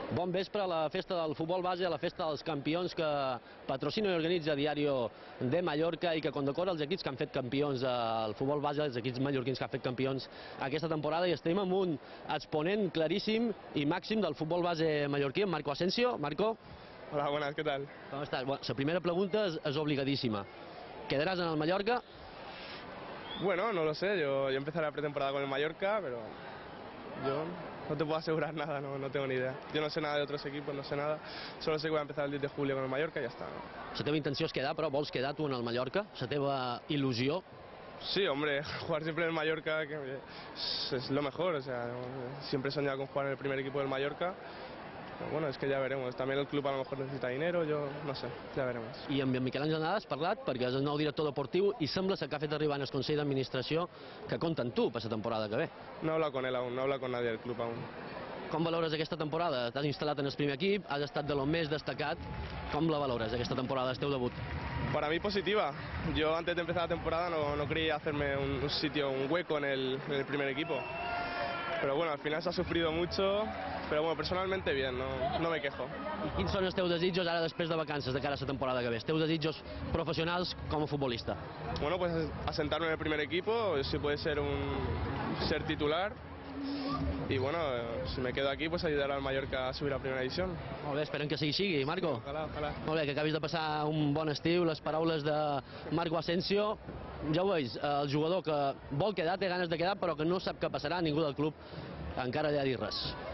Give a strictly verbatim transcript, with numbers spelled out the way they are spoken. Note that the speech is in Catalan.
Bon vespre a la festa del futbol base, a la festa dels campions que patrocina i organitza Diario de Mallorca i que condecora els equips que han fet campions al futbol base, els equips mallorquins que han fet campions aquesta temporada, i estem amb un exponent claríssim i màxim del futbol base mallorquí, en Marco Asensio. Marco. Hola, buenas, ¿qué tal? Com estàs? Bueno, la primera pregunta és, és obligadíssima. ¿Quedarás en el Mallorca? Bueno, no lo sé, yo, yo empezaré la pretemporada con el Mallorca, pero yo no te puedo asegurar nada, no, no tengo ni idea. Yo no sé nada de otros equipos, no sé nada, solo sé que voy a empezar el diez de julio con el Mallorca y ya está. La teva intenció és quedar, però vols quedar tu en el Mallorca? La teva il·lusió? Sí, hombre, jugar siempre en el Mallorca que es, es lo mejor, o sea, siempre he soñado con jugar en el primer equipo del Mallorca. Però bueno, és que ja veremos. També el club a lo mejor necesita dinero, jo no sé, ja veremos. I amb en Miquel Àngel Nadal has parlat, perquè és el nou director deportiu i sembla que ha fet arribar en el Consell d'Administració que compta amb tu per la temporada que ve. No he hablado con él aún, no he hablado con nadie del club aún. Com valores aquesta temporada? T'has instal·lat en el primer equip, has estat de lo més destacat. Com la valores, aquesta temporada, el teu debut? Para mí positiva. Yo antes de empezar la temporada no, no quería hacerme un, un sitio, un hueco en el, en el primer equipo. Pero bueno, al final se ha sufrido mucho, pero bueno, personalmente bien, no, no me quejo. I quins són els teus desitjos ara després de vacances de cara a la temporada que ve? Els teus desitjos professionals com a futbolista? Bueno, pues asentarme en el primer equipo, si puede ser un ser titular. Y bueno, si me quedo aquí, pues ayudar al Mallorca a subir a primera división. Molt bé, esperem que sigui sigui, Marco. Ojalá, ojalá. Molt bé, que acabis de passar un bon estiu. Les paraules de Marco Asensio. Ja ho veus, el jugador que vol quedar, té ganes de quedar, però que no sap què passarà, ningú del club encara li ha dit res.